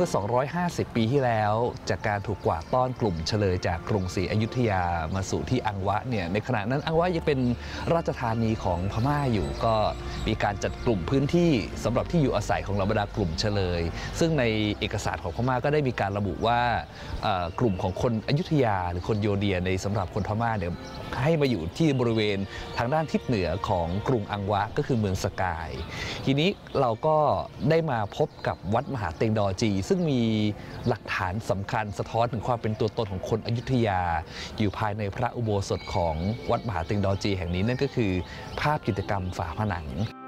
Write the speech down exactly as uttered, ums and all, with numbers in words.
มื่อ สองร้อยห้าสิบ ปีที่แล้วจากการถูกกวาดต้อนกลุ่มเฉลยจากกรุงศรีอยุธยามาสู่ที่อังวะเนี่ยในขณะนั้นอังวะยังเป็นราชธานีของพม่าอยู่ก็มีการจัดกลุ่มพื้นที่สำหรับที่อยู่อาศัยของเหล่าบรรดากลุ่มเฉลยซึ่งในเอกสารของพม่าก็ได้มีการระบุว่ากลุ่มของคนอยุธยาหรือคนโยเดียในสำหรับคนพม่าเนี่ยให้มาอยู่ที่บริเวณทางด้านทิศเหนือของกรุงอังวะก็คือเมืองสกายทีนี้เราก็ได้มาพบกับวัดมหาเต็งดอจีซึ่งมีหลักฐานสำคัญสะท้อนถึงความเป็นตัวตนของคนอยุธยาอยู่ภายในพระอุโบสถของวัดมหาเต็งดอจีแห่งนี้นั่นก็คือภาพจิตรกรรมฝาผนัง